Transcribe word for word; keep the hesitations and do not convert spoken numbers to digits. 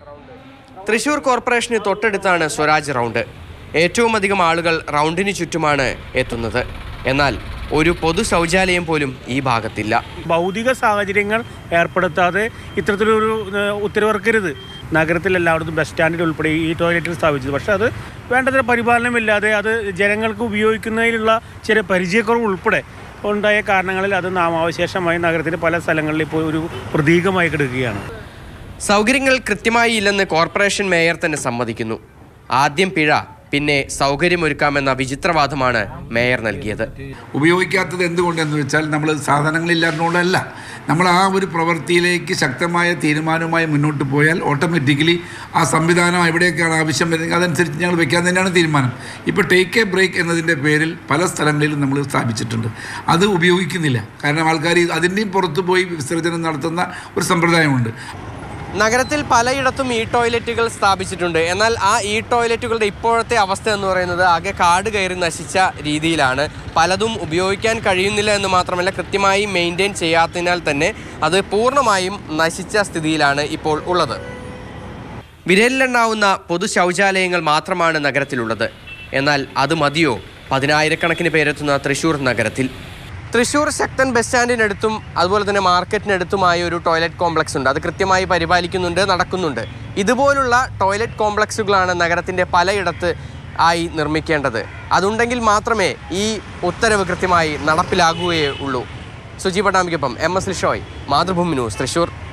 Thrissur corporation തൊട്ടടുത്താണ് Swaraj round. ഏറ്റവും അധികം ആളുകൾ റൗണ്ടിന് ചുറ്റുമാണ് എത്തുന്നത്. എന്നാൽ ഒരു പൊതു ശൗചാലയം പോലും ഈ ഭാഗത്തില്ല. ഭൗതിക സാഹചര്യങ്ങൾ ഏർപ്പെടുത്താതെ ഇത്തരത്തിലൊരു ഉത്തരവിറക്കരുത്. നഗരത്തിൽ എല്ലായിടത്തും ബസ് സ്റ്റാൻഡിൽ ഉൾപ്പെടെ ഈ ടോയ്ലറ്റുകൾ സ്ഥാപിച്ചത്. പക്ഷേ അത് വേണ്ടത്ര പരിപാലനമില്ലാതെ അത് ജനങ്ങൾക്ക് ഉപയോഗിക്കുന്നതിലുള്ള ചെറിയ പരിചയക്കുറവ് ഉൾപ്പെടെ ഉണ്ടായ കാരണങ്ങളിൽ അത് നാമാവശേഷമായി നഗരത്തിൻ്റെ പല സ്ഥലങ്ങളിൽ ഇപ്പോൾ ഒരു പ്രതീകമായി കിടക്കുകയാണ്. സൗകര്യങ്ങൾ കൃത്യമായി ഇല്ലെന്ന് കോർപ്പറേഷൻ മേയർ തന്നെ സമ്മതിക്കുന്നു. ആദ്യം പിഴ, പിന്നെ സൗകര്യമൊരുക്കാമെന്ന വിചിത്രവാദമാണ് മേയർ നൽകിയത്. ഉപയോഗിക്കാത്തത് എന്തുകൊണ്ടെന്ന് വെച്ചാൽ നമ്മൾ സാധനങ്ങളില്ലാത്തതുകൊണ്ടല്ല. നമ്മൾ ആ ഒരു പ്രവൃത്തിയിലേക്ക് ശക്തമായ തീരുമാനവുമായി മുന്നോട്ട് പോയാൽ ഓട്ടോമാറ്റിക്കലി ആ സംവിധാനം എവിടെയൊക്കെയാണ് ആവശ്യം വരുന്നത് അതനുസരിച്ച് ഞങ്ങൾ വെക്കാൻ തന്നെയാണ് തീരുമാനം. ഇപ്പോൾ ടേക്ക് എ ബ്രേക്ക് എന്നതിൻ്റെ പേരിൽ പല സ്ഥലങ്ങളിലും നമ്മൾ സ്ഥാപിച്ചിട്ടുണ്ട്. അത് ഉപയോഗിക്കുന്നില്ല. കാരണം ആൾക്കാർ അതിൻ്റെയും പുറത്ത് പോയി വിസർജനം നടത്തുന്ന ഒരു സമ്പ്രദായമുണ്ട്. നഗരത്തിൽ പലയിടത്തും ഈ ടോയ്ലറ്റുകൾ സ്ഥാപിച്ചിട്ടുണ്ട്. എന്നാൽ ആ ഈ ടോയ്ലറ്റുകളുടെ ഇപ്പോഴത്തെ അവസ്ഥ എന്ന് പറയുന്നത് ആകെ കാട് കയറി നശിച്ച രീതിയിലാണ്. പലതും ഉപയോഗിക്കാൻ കഴിയുന്നില്ല എന്ന് മാത്രമല്ല, കൃത്യമായി മെയിൻറ്റെയിൻ ചെയ്യാത്തതിനാൽ തന്നെ അത് പൂർണ്ണമായും നശിച്ച സ്ഥിതിയിലാണ് ഇപ്പോൾ ഉള്ളത്. വിരലിലെണ്ണാവുന്ന പൊതു ശൗചാലയങ്ങൾ മാത്രമാണ് നഗരത്തിലുള്ളത്. എന്നാൽ അത് മതിയോ പതിനായിരക്കണക്കിന് പേരെത്തുന്ന തൃശ്ശൂർ നഗരത്തിൽ? തൃശ്ശൂർ ശക്തൻ ബസ് സ്റ്റാൻഡിനടുത്തും അതുപോലെ തന്നെ മാർക്കറ്റിനടുത്തുമായ ഒരു ടോയ്ലറ്റ് കോംപ്ലക്സ് ഉണ്ട്. അത് കൃത്യമായി പരിപാലിക്കുന്നുണ്ട്, നടക്കുന്നുണ്ട്. ഇതുപോലുള്ള ടോയ്ലറ്റ് കോംപ്ലക്സുകളാണ് നഗരത്തിൻ്റെ പലയിടത്ത് ആയി നിർമ്മിക്കേണ്ടത്. അതുണ്ടെങ്കിൽ മാത്രമേ ഈ ഉത്തരവ് കൃത്യമായി നടപ്പിലാകുകയേ ഉള്ളൂ. സുജി പട്ടാമ്പിക്കൊപ്പം M S Lishoy, Mathrubhumi news, Thrissur.